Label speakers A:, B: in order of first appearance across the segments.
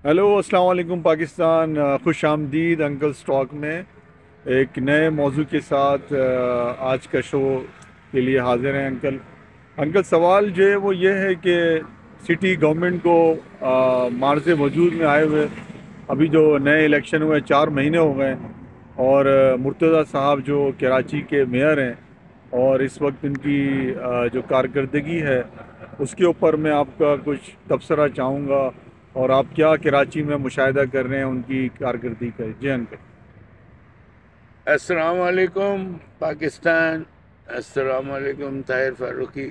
A: Hello अस्सलाम वालेकुम पाकिस्तान। खुश आमदीद अंकल स्टॉक में एक नए मौजू के साथ आज का शो के लिए हाजिर हैं अंकल। अंकल सवाल जो है वो ये है कि सिटी गवर्नमेंट को मार्ज़ वजूद में आए हुए अभी जो नए इलेक्शन हुए 4 महीने हो गए और मुर्तज़ा साहब जो कराची के मेयर हैं और इस वक्त इनकी जो कारकर्दगी है उसके ऊपर मैं आपका कुछ तबसरा चाहूँगा और आप क्या कराची में मुशाहिदा कर रहे हैं उनकी कारकर्दगी का। जी अंकल।
B: अस्सलाम वालेकुम पाकिस्तान। अस्सलाम वालेकुम ताहिर फारूकी।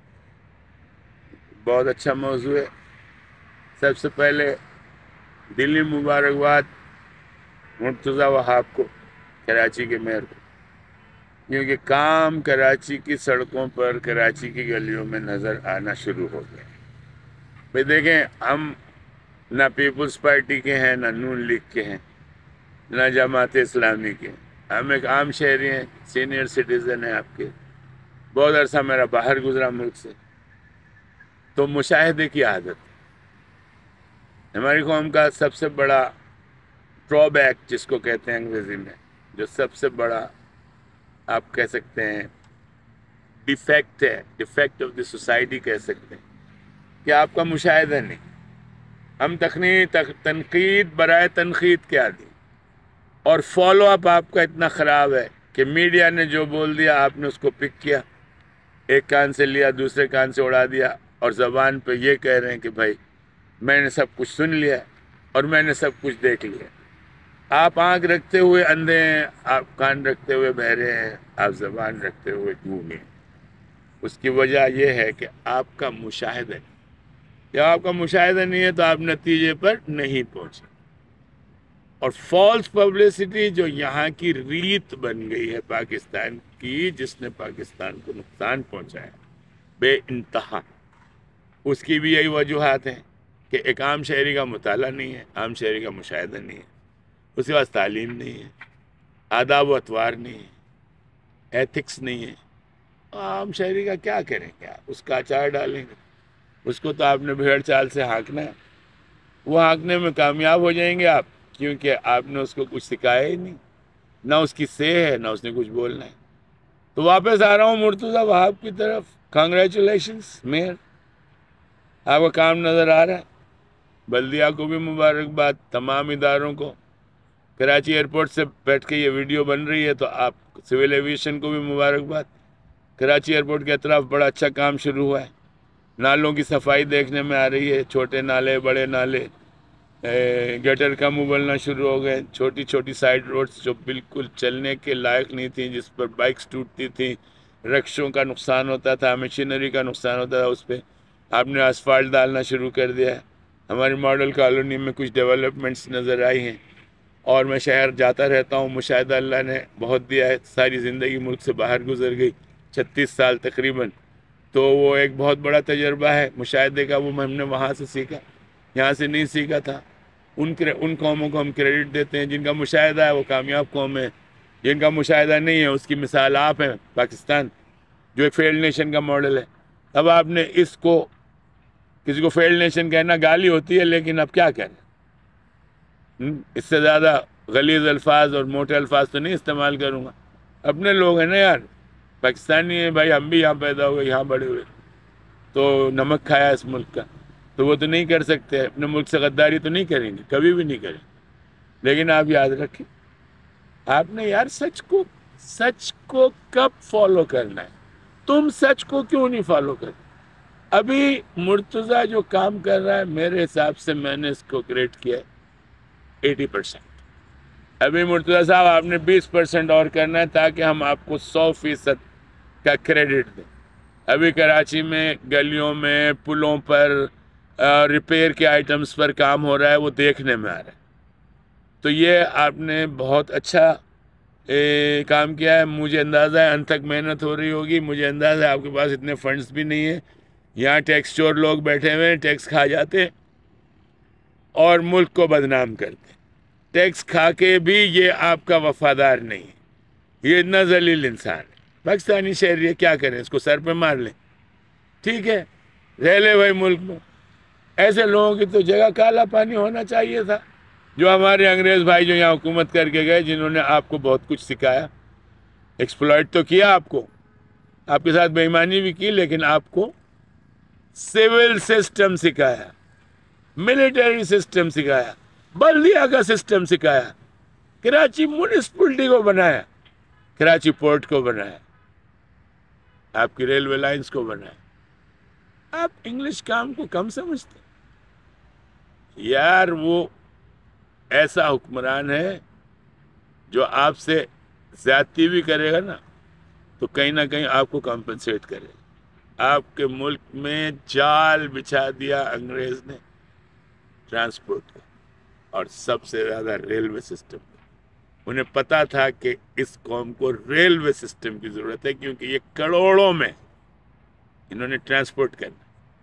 B: बहुत अच्छा मौजू है। सबसे पहले दिल्ली मुबारकबाद मुर्तज़ा वहाब को, कराची के मेयर को, क्योंकि काम कराची की सड़कों पर, कराची की गलियों में नज़र आना शुरू हो गया। भाई देखें, हम ना पीपल्स पार्टी के हैं, ना नून लीग के हैं, ना जमात इस्लामी के हैं। हम एक आम शहरी हैं, सीनियर सिटीज़न है आपके। बहुत अरसा मेरा बाहर गुजरा मुल्क से, तो मुशाहिदे की आदत है। हमारी कौम का सबसे बड़ा ड्रॉबैक जिसको कहते हैं अंग्रेज़ी में, जो सबसे बड़ा आप कह सकते हैं डिफेक्ट है, डिफेक्ट ऑफ द सोसाइटी कह सकते हैं, कि आपका मुशाहिदा नहीं। हम तनकीद बराए तनकीद के आदी, और फॉलो अप आपका इतना ख़राब है कि मीडिया ने जो बोल दिया आपने उसको पिक किया, एक कान से लिया दूसरे कान से उड़ा दिया, और ज़बान पे ये कह रहे हैं कि भाई मैंने सब कुछ सुन लिया और मैंने सब कुछ देख लिया। आप आँख रखते हुए अंधे हैं, आप कान रखते हुए बहरे हैं, आप ज़बान रखते हुए गूंगे हैं। उसकी वजह यह है कि आपका मुशाहिदा नहीं। जब आपका मुशाहिदा नहीं है तो आप नतीजे पर नहीं पहुँचे। और फॉल्स पब्लिसिटी जो यहाँ की रीत बन गई है पाकिस्तान की, जिसने पाकिस्तान को नुकसान पहुँचाया बे इंतहा, उसकी भी यही वजूहात हैं कि एक आम शहरी का मुताला नहीं है, आम शहरी का मुशाहिदा नहीं है, उसके पास तालीम नहीं है, आदाब व अतवार नहीं है, एथिक्स नहीं है। आम शहरी का क्या करेंगे आप? उसका अचार डालेंगे? उसको तो आपने भेड़ चाल से हाँकना है। वो हाँकने में कामयाब हो जाएंगे आप, क्योंकि आपने उसको कुछ सिखाया ही नहीं, ना उसकी से है ना उसने कुछ बोलना है। तो वापस आ रहा हूँ मुर्तज़ा वहाब की तरफ। कांग्रेचुलेशंस मेयर, आपका काम नज़र आ रहा है। बल्दिया को भी मुबारकबाद, तमाम इदारों को। कराची एयरपोर्ट से बैठ के ये वीडियो बन रही है तो आप सिविल एविएशन को भी मुबारकबाद। कराची एयरपोर्ट के अतराफ बड़ा अच्छा काम शुरू हुआ है। नालों की सफाई देखने में आ रही है, छोटे नाले बड़े नाले, गटर कम उबलना शुरू हो गए। छोटी छोटी साइड रोड्स जो बिल्कुल चलने के लायक नहीं थी, जिस पर बाइक्स टूटती थी, रक्षों का नुकसान होता था, मशीनरी का नुकसान होता था, उस पर आपने असफाल्ट डालना शुरू कर दिया है। हमारी मॉडल कॉलोनी में कुछ डेवलपमेंट्स नज़र आई हैं, और मैं शहर जाता रहता हूँ। मुशाहिदा अल्लाह ने बहुत दिया है। सारी ज़िंदगी मुल्क से बाहर गुजर गई, 36 साल तकरीबन। तो वो एक बहुत बड़ा तजर्बा है मुशाहिदे का, वो हमने वहाँ से सीखा, यहाँ से नहीं सीखा था। उन कौमों को हम क्रेडिट देते हैं जिनका मुशाहिदा है, वो कामयाब कौम है। जिनका मुशाहिदा नहीं है उसकी मिसाल आप हैं, पाकिस्तान जो एक फेल्ड नेशन का मॉडल है। अब आपने इसको, किसी को फेल्ड नेशन कहना गाली होती है, लेकिन अब क्या करें, इससे ज़्यादा गलीज़ अल्फाज और मोटे अल्फाज तो नहीं इस्तेमाल करूँगा। अपने लोग हैं ना यार, पाकिस्तानी है भाई, हम भी यहाँ पैदा हुए, यहाँ बड़े हुए, तो नमक खाया इस मुल्क का, तो वो तो नहीं कर सकते। अपने मुल्क से गद्दारी तो नहीं करेंगे, कभी भी नहीं करेंगे। लेकिन आप याद रखें, आपने यार सच को कब फॉलो करना है? तुम सच को क्यों नहीं फॉलो कर? अभी मुर्तज़ा जो काम कर रहा है, मेरे हिसाब से मैंने इसको ग्रेड किया है 80%। अभी मुर्तज़ा साहब आपने 20% और करना है, ताकि हम आपको 100% का क्रेडिट दें। अभी कराची में गलियों में, पुलों पर, रिपेयर के आइटम्स पर काम हो रहा है, वो देखने में आ रहा है। तो ये आपने बहुत अच्छा काम किया है। मुझे अंदाज़ा है अनथक मेहनत हो रही होगी। मुझे अंदाज़ा है आपके पास इतने फंड्स भी नहीं है। यहाँ टैक्स चोर लोग बैठे हुए हैं, टैक्स खा जाते और मुल्क को बदनाम करते। टैक्स खा के भी ये आपका वफादार नहीं है, ये इतना जलील इंसान है। पाकिस्तानी शहरी क्या करें, इसको सर पे मार लें? ठीक है, रह ले भाई मुल्क में, ایسے لوگوں کی تو جگہ کالا پانی ہونا چاہیے تھا، جو ہمارے انگریز بھائی جو یہاں حکومت کر کے گئے، جنہوں نے آپ کو بہت کچھ سکھایا، ایکسپلائٹ تو کیا آپ کو، آپ کے ساتھ بے ایمانی بھی کی، لیکن آپ کو سول سسٹم سکھایا، ملٹری سسٹم سکھایا، بلدیہ کا سسٹم سکھایا، کراچی میونسپلٹی کو بنایا، کراچی پورٹ کو بنایا، آپ کی ریلوے لائنز کو بنایا۔ آپ انگلش کام کو کم سمجھتے یار، وہ ایسا حکمران ہے جو آپ سے زیادتی بھی کرے گا نا تو کہیں نہ کہیں آپ کو کمپنسیٹ کرے گا۔ آپ کے ملک میں جال بچھا دیا انگریز نے ٹرانسپورٹ کا، اور سب سے زیادہ ریلوے سسٹم کا۔ انہیں پتا تھا کہ اس قوم کو ریلوے سسٹم کی ضرورت ہے، کیونکہ یہ کروڑوں میں انہوں نے ٹرانسپورٹ کرنا۔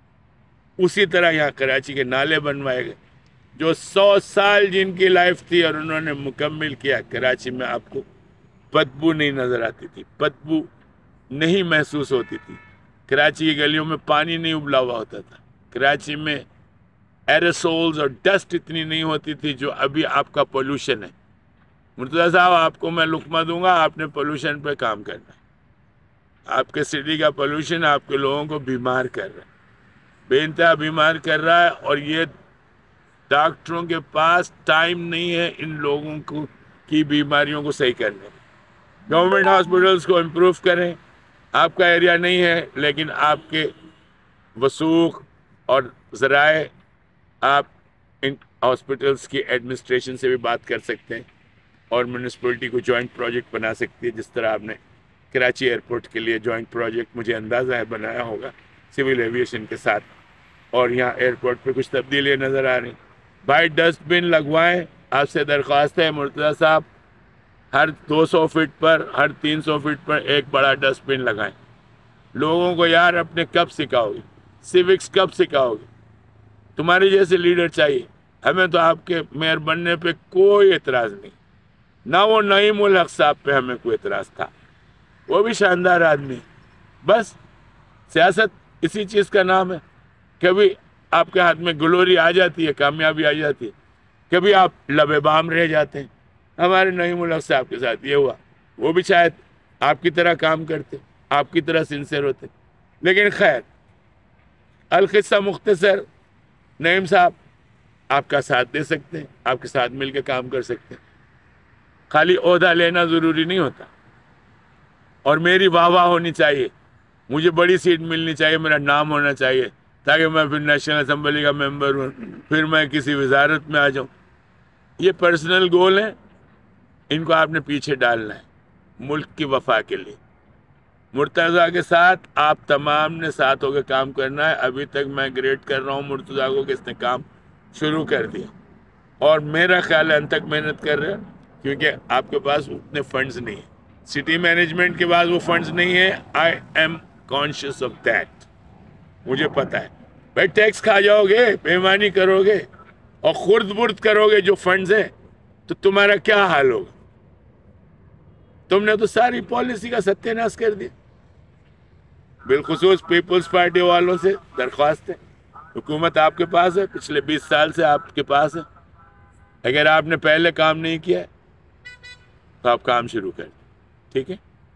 B: اسی طرح یہاں کراچی کے نالے بنوائے گئے، جو 100 سال جن کی لائف تھی اور انہوں نے مکمل کیا۔ کراچی میں آپ کو بدبو نہیں نظر آتی تھی، بدبو نہیں محسوس ہوتی تھی، کراچی کی گلیوں میں پانی نہیں ابلا ہوا ہوتا تھا، کراچی میں ایرسولز اور ڈسٹ اتنی نہیں ہوتی تھی جو ابھی آپ کا پولوشن ہے۔ مرتضیٰ صاحب، آپ کو میں لقمہ دوں گا، آپ نے پولوشن پہ کام کرنا ہے۔ آپ کے سٹی کا پولوشن آپ کے لوگوں کو بیمار کر رہا ہے، بے انتہا بیمار کر رہا ہے، اور یہ ڈاکٹروں کے پاس ٹائم نہیں ہے ان لوگوں کو کی بیماریوں کو صحیح کرنے میں۔ گورنمنٹ ہاسپٹلس کو امپروو کریں۔ آپ کا ایریا نہیں ہے، لیکن آپ کے وثوق اور ذرائع آپ ان ہاسپٹلس کی ایڈمنسٹریشن سے بھی بات کر سکتے ہیں، اور میونسپلٹی کو جوائنٹ پروجیکٹ بنا سکتی ہے، جس طرح آپ نے کراچی ایئرپورٹ کے لیے جوائنٹ پروجیکٹ مجھے اندازہ ہے بنایا ہوگا سول ایویشن کے ساتھ، اور یہاں ایئرپورٹ پہ کچھ تبدیلیاں نظر آ رہی۔ بھائی ڈسٹ بن لگوائیں، آپ سے درخواست ہے مرتضیٰ صاحب، ہر 200 فٹ پر، ہر 300 فٹ پر ایک بڑا ڈسٹ بن لگائیں۔ لوگوں کو یار اپنے کب سکھاؤ گے، سیوکس کب سکھاؤ گے؟ تمہارے جیسے لیڈر چاہیے ہمیں۔ تو آپ کے میئر بننے پہ کوئی اعتراض نہیں، نہ وہ نعیم الحق صاحب پہ ہمیں کوئی اعتراض تھا، وہ بھی شاندار آدمی۔ بس سیاست اسی چیز کا نام ہے، کبھی آپ کے ہاتھ میں گلوری آ جاتی ہے، کامیابی آ جاتی ہے، کبھی آپ لبے بام رہ جاتے ہیں۔ ہمارے نعیم الحق صاحب کے ساتھ یہ ہوا، وہ بھی شاید آپ کی طرح کام کرتے، آپ کی طرح سنسیئر ہوتے، لیکن خیر القصہ مختصر، نعیم صاحب آپ کا ساتھ دے سکتے ہیں، آپ کے ساتھ مل کے کام کر سکتے ہیں۔ خالی عہدہ لینا ضروری نہیں ہوتا، اور میری واہ واہ ہونی چاہیے، مجھے بڑی سیٹ ملنی چاہیے، میرا نام ہونا چاہیے، تاکہ میں پھر نیشنل اسمبلی کا ممبر ہوں، پھر میں کسی وزارت میں آ جاؤں۔ یہ پرسنل گول ہیں، ان کو آپ نے پیچھے ڈالنا ہے ملک کی وفا کے لیے۔ مرتضیٰ کے ساتھ آپ تمام نے ساتھ ہو کے کام کرنا ہے۔ ابھی تک میں گریٹ کر رہا ہوں مرتضیٰ کو کہ اس نے کام شروع کر دیا، اور میرا خیال ہے ان تک محنت کر رہے ہیں، کیونکہ آپ کے پاس اتنے فنڈز نہیں ہیں، سٹی مینجمنٹ کے پاس وہ فنڈز نہیں ہیں۔ I am conscious of that, مجھے پتہ ہے۔ بھائی ٹیکس کھا جاؤ گے، بےایمانی کرو گے اور خرد برد کرو گے جو فنڈز ہیں، تو تمہارا کیا حال ہوگا؟ تم نے تو ساری پالیسی کا ستیہ ناش کر دیا۔ بالخصوص پیپلز پارٹی والوں سے درخواست ہے، حکومت آپ کے پاس ہے، پچھلے 20 سال سے آپ کے پاس ہے، اگر آپ نے پہلے کام نہیں کیا تو آپ کام شروع کر دیں، ٹھیک ہے؟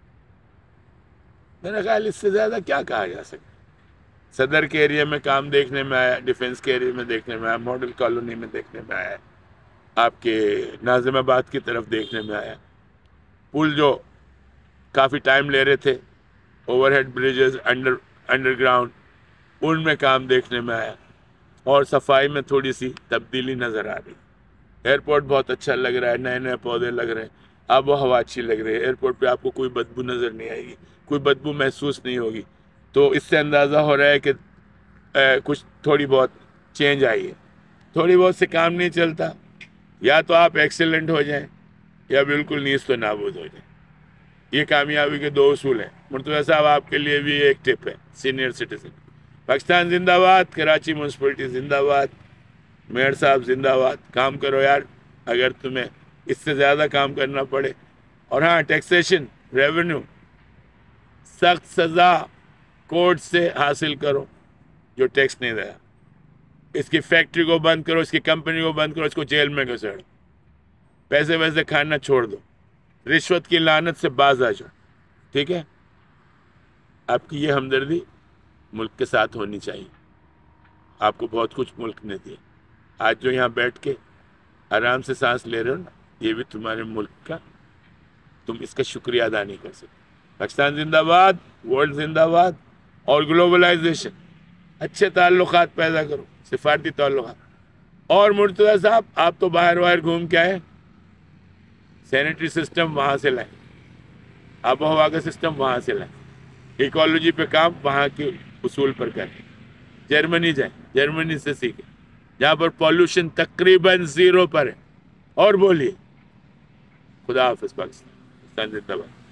B: میرا خیال اس سے زیادہ کیا کہا جا سکتا۔ صدر کے ایریا میں کام دیکھنے میں آیا، ڈیفنس کے ایریا میں دیکھنے میں آیا، ماڈل کالونی میں دیکھنے میں آیا، آپ کے ناظم آباد کی طرف دیکھنے میں آیا، پل جو کافی ٹائم لے رہے تھے، overhead bridges, underground, ان میں کام دیکھنے میں آیا، اور صفائی میں تھوڑی سی تبدیلی نظر آ رہی۔ ایئرپورٹ بہت اچھا لگ رہا ہے، نئے نئے پودے لگ رہے ہیں، آب و ہوا اچھی لگ رہی ہے، ایئرپورٹ پہ آپ کو کوئی بدبو نظر نہیں آئے گی، کوئی بدبو محسوس نہیں ہوگی۔ تو اس سے اندازہ ہو رہا ہے کہ کچھ تھوڑی بہت چینج آئی ہے۔ تھوڑی بہت سے کام نہیں چلتا، یا تو آپ ایکسیلنٹ ہو جائیں یا بالکل نیست و نابود ہو جائیں۔ یہ کامیابی کے 2 اصول ہیں۔ مرتضیٰ صاحب آپ کے لیے بھی ایک ٹپ ہے، سینئر سٹیزن۔ پاکستان زندہ باد، کراچی میونسپلٹی زندہ باد، میئر صاحب زندہ باد۔ کام کرو یار، اگر تمہیں اس سے زیادہ کام کرنا پڑے۔ اور ہاں، ٹیکسیشن، ریونیو، سخت سزا کورٹ سے حاصل کرو جو ٹیکس نہیں دیا۔ اس کی فیکٹری کو بند کرو، اس کی کمپنی کو بند کرو، اس کو جیل میں گھسیڑو، پیسے ویسے کھانا چھوڑ دو، رشوت کی لعنت سے باز آ جاؤ، ٹھیک ہے؟ آپ کی یہ ہمدردی ملک کے ساتھ ہونی چاہیے. آپ کو بہت کچھ ملک نے دیا. آج جو یہاں بیٹھ کے آرام سے سانس لے رہے ہو نا، یہ بھی تمہارے ملک کا، تم اس کا شکریہ ادا نہیں کر سکتے. پاکستان زندہ باد، ورلڈ زندہ باد. اور گلوبلائزیشن، اچھے تعلقات پیدا کرو، سفارتی تعلقات. اور مرتضیٰ صاحب، آپ تو باہر گھوم کے آئے، سینیٹری سسٹم وہاں سے لائیں، آب و ہوا کا سسٹم وہاں سے لائیں، ایکالوجی پہ کام وہاں کے اصول پر کریں. جرمنی جائیں، جرمنی سے سیکھیں جہاں پر پالوشن تقریباً 0 پر ہے. اور بولیے. خدا حافظ. پاکستان زندہ باد.